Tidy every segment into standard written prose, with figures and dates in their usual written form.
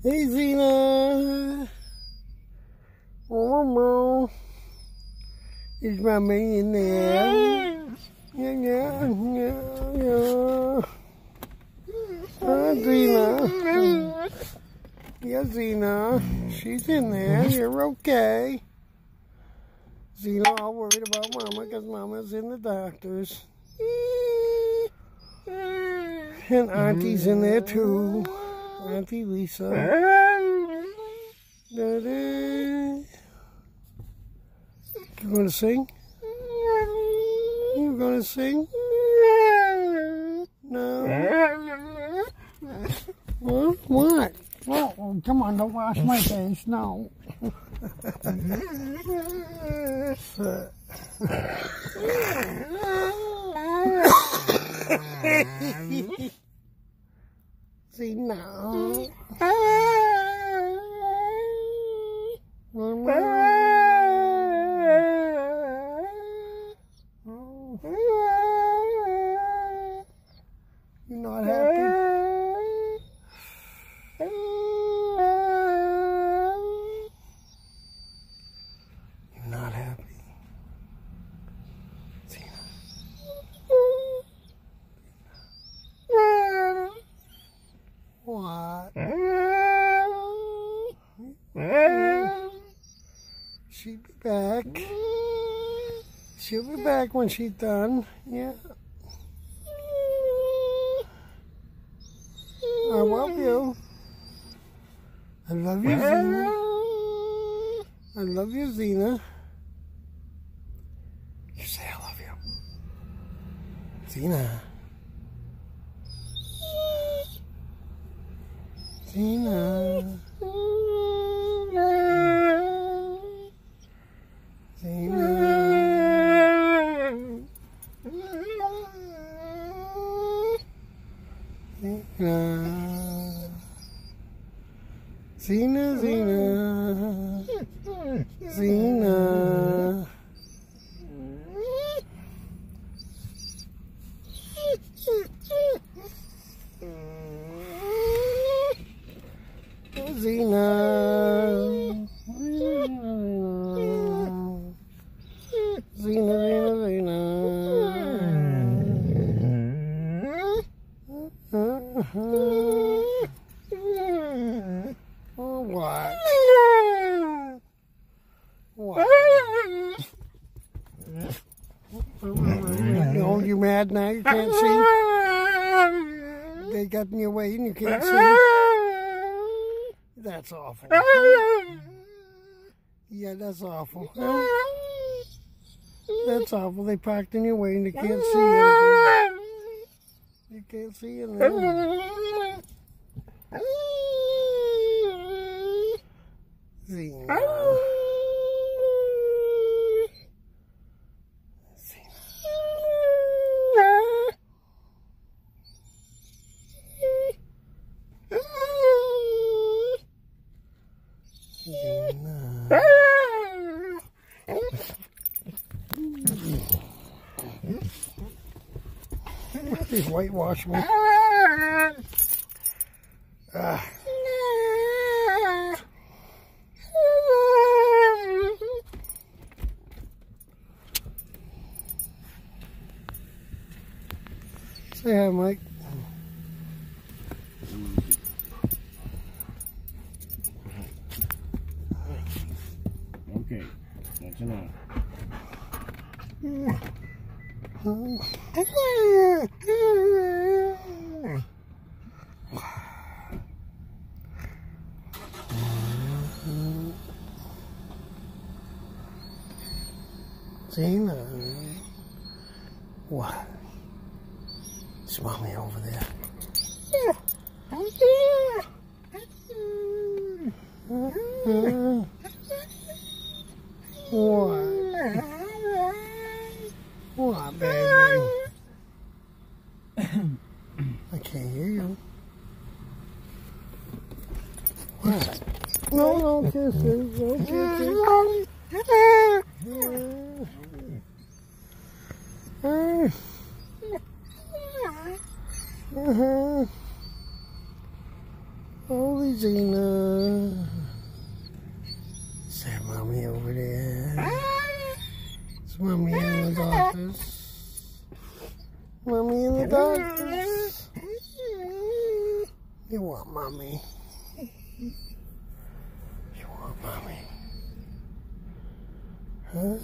Hey, Zena. Oh, is mommy in there? Yeah. Zena. Yeah, Zena. She's in there. You're okay. Zena all worried about Mama because Mama's in the doctor's. And Auntie's in there too. Auntie Lisa. You gonna sing? You gonna sing? No. What? Oh, come on, don't wash my face. No. See, no. You're not happy? You're not happy? What? She'll be back. She'll be back when she's done. Yeah. I love you. I love you, Zena. I love you, Zena. You say I love you. Zena. Zena. Zena. Zena. Zena. Oh, what? What? Oh, you mad now? You can't see? They got in your way and you can't see? That's awful. Yeah, that's awful. That's awful. They parked in your way and you can't see anything. You can't see anything. Zena. Please whitewash me. Say hi, Mike. Okay, that's enough. Zena. What? Is Mommy over there? What? What, baby? I can't hear you. What? No kisses. No kisses. Holy Hi, Zena. Is there Mommy over there? Is Mommy in the doctor's? Mommy in the doctor's? You want Mommy? You want Mommy? Huh?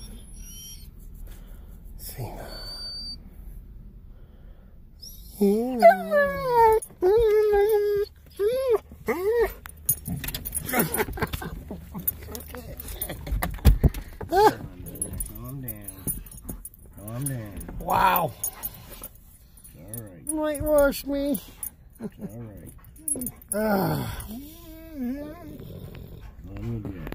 Zena. Calm down. Calm down. Wow. It's all right. Whitewash me. It's all right. Ah. Calm you down.